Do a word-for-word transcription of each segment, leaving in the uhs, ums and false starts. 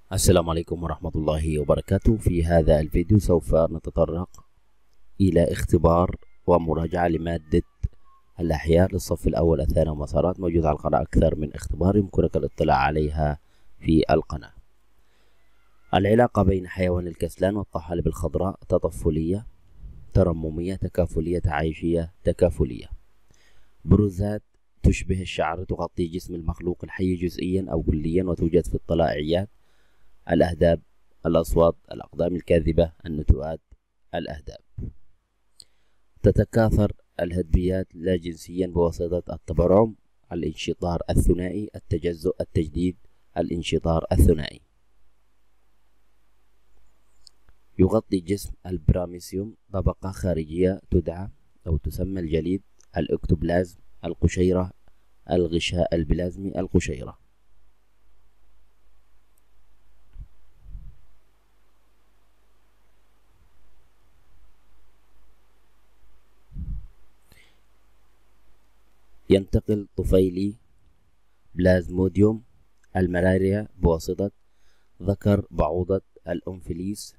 السلام عليكم ورحمة الله وبركاته. في هذا الفيديو سوف نتطرق إلى اختبار ومراجعة لمادة الأحياء للصف الأول الثانوي ومسارات، موجود على القناة أكثر من اختبار يمكنك الاطلاع عليها في القناة. العلاقة بين حيوان الكسلان والطحالب الخضراء تطفلية، ترممية، تكافلية، تعايشية، تكافلية. بروزات تشبه الشعر تغطي جسم المخلوق الحي جزئيا أو كليا وتوجد في الطلائعيات. الأهداب، الأصوات، الأقدام الكاذبة، النتوءات، الأهداب. تتكاثر الهدبيات لا جنسيا بواسطة التبرعم، الانشطار الثنائي، التجزؤ، التجديد، الانشطار الثنائي. يغطي جسم البراميسيوم طبقة خارجية تدعى أو تسمى الجليد، الإكتوبلازم، القشيرة، الغشاء البلازمي، القشيرة. ينتقل طفيلي بلازموديوم الملاريا بواسطة ذكر بعوضة الأنفليس،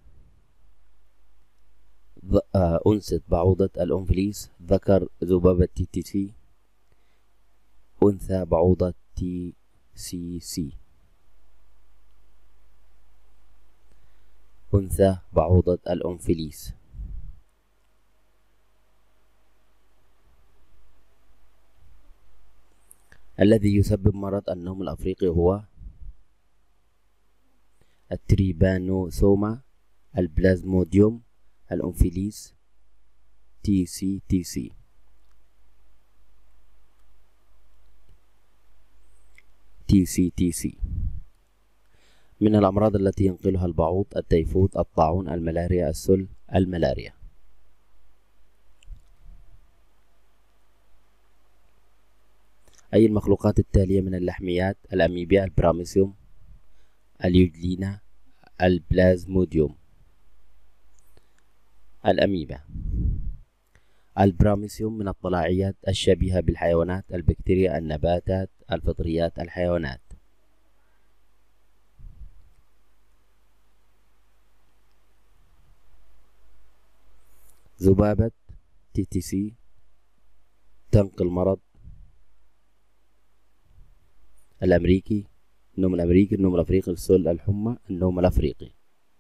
أنثى بعوضة الأنفليس، ذكر ذبابة تي تي سي، أنثى بعوضة تي سي سي. أنثى بعوضة الأنفليس. الذي يسبب مرض النوم الأفريقي هو التريبانوسوما البلازموديوم الأنفليس تي سي تي سي. تي سي تي سي. من الأمراض التي ينقلها البعوض التيفود، الطاعون، الملاريا، السل، الملاريا. أي المخلوقات التالية من اللحميات؟ الأميبيا، البراميسيوم، اليوجلينا، البلازموديوم. الأميبا. البراميسيوم من الطلاعيات الشبيهة بالحيوانات، البكتيريا، النباتات، الفطريات، الحيوانات. ذبابة تي تي سي تنقل مرض الأمريكي، النوم الأمريكي، النوم الأفريقي، السل، الحمى، النوم الأفريقي.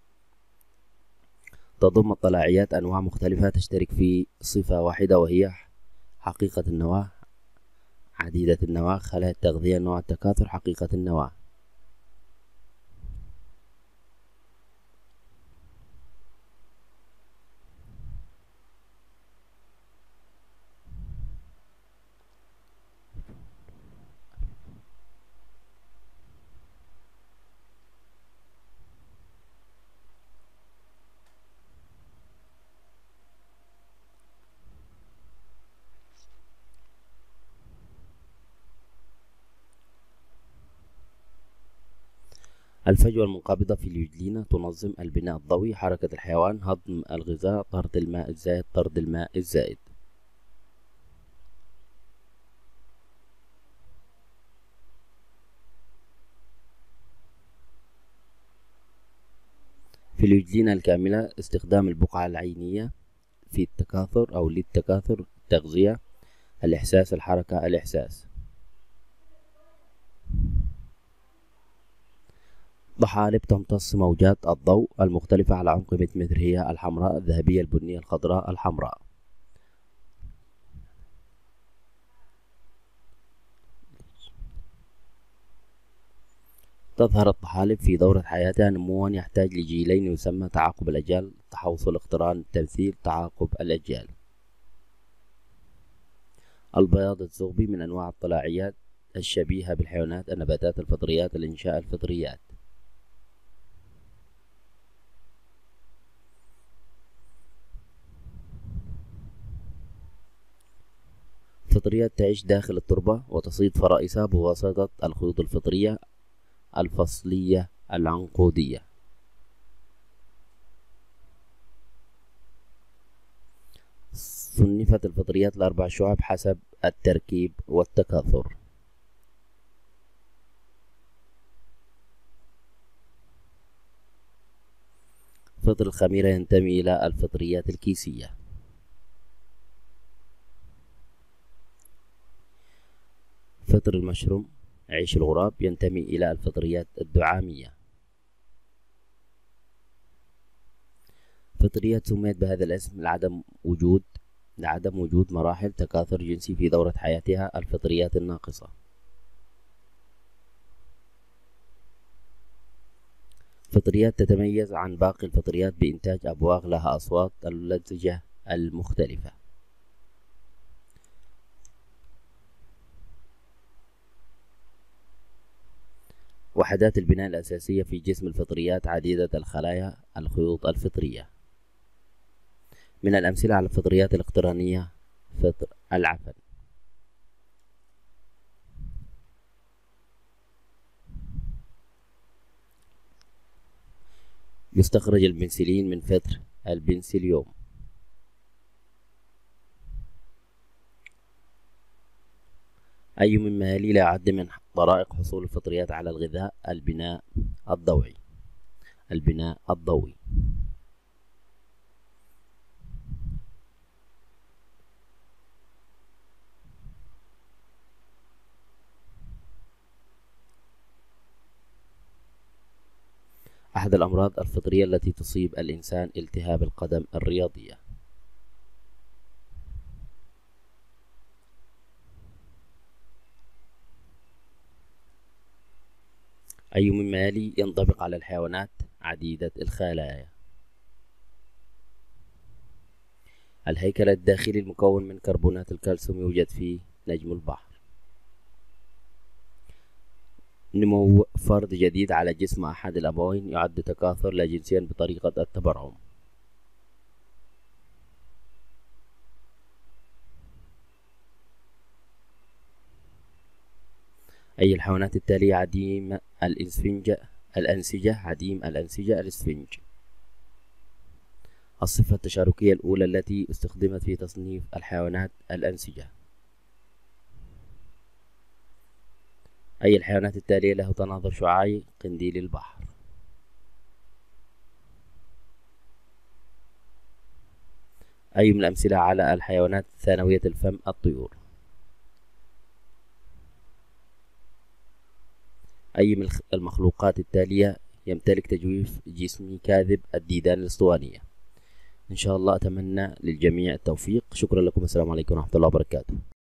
تضم الطلاعيات أنواع مختلفة تشترك في صفة واحدة وهي حقيقة النواة، عديدة النواة، خلايا التغذية، نوع التكاثر، حقيقة النواة. الفجوة المنقبضة في اليوجلينا تنظم البناء الضوئي، حركة الحيوان، هضم الغذاء، طرد الماء الزائد، طرد الماء الزائد. في اليوجلينا الكاملة استخدام البقعة العينية في التكاثر أو للتكاثر، التغذية، الإحساس، الحركة، الإحساس. طحالب تمتص موجات الضوء المختلفة على عمق مئة متر، هي الحمراء، الذهبية، البنية، الخضراء، الحمراء. تظهر الطحالب في دورة حياتها نموا يحتاج لجيلين يسمى تعاقب الأجيال، تحوصل، اقتران، التمثيل، تعاقب الأجيال. البياض الزغبي من أنواع الطلاعيات الشبيهة بالحيوانات، النباتات، الفطريات، الإنشاء، الفطريات. الفطريات تعيش داخل التربة وتصيد فرائسها بواسطة الخيوط الفطرية الفصلية العنقودية. صنفت الفطريات لأربع شعب حسب التركيب والتكاثر. فطر الخميرة ينتمي إلى الفطريات الكيسية. فطر المشروم عيش الغراب ينتمي إلى الفطريات الدعامية. فطريات سميت بهذا الاسم لعدم وجود لعدم وجود مراحل تكاثر جنسي في دورة حياتها، الفطريات الناقصة. فطريات تتميز عن باقي الفطريات بإنتاج أبواق لها أصوات اللزجة المختلفة. وحدات البناء الأساسية في جسم الفطريات عديدة الخلايا، الخيوط الفطرية. من الأمثلة على الفطريات الاقترانية فطر العفن. يستخرج البنسلين من فطر البنسليوم. أي مما يلي لا يعد من طرائق حصول الفطريات على الغذاء؟ البناء الضوئي. البناء الضوئي. أحد الأمراض الفطرية التي تصيب الإنسان التهاب القدم الرياضية. أي مما يلي ينطبق على الحيوانات عديدة الخلايا؟ الهيكل الداخلي المكون من كربونات الكالسيوم يوجد في نجم البحر. نمو فرد جديد على جسم أحد الأبوين يعد تكاثر لا جنسيا بطريقة التبرعم. أي الحيوانات التالية عديم الإسفنجة الأنسجة عديم الأنسجة الإسفنج. الصفة التشاركية الأولى التي استخدمت في تصنيف الحيوانات الأنسجة. أي الحيوانات التالية له تناظر شعاعي؟ قنديل البحر. أي من الأمثلة على الحيوانات ثانوية الفم؟ الطيور. أي من المخلوقات التالية يمتلك تجويف جسمي كاذب؟ الديدان الأسطوانية. إن شاء الله أتمنى للجميع التوفيق. شكرا لكم. السلام عليكم ورحمة الله وبركاته.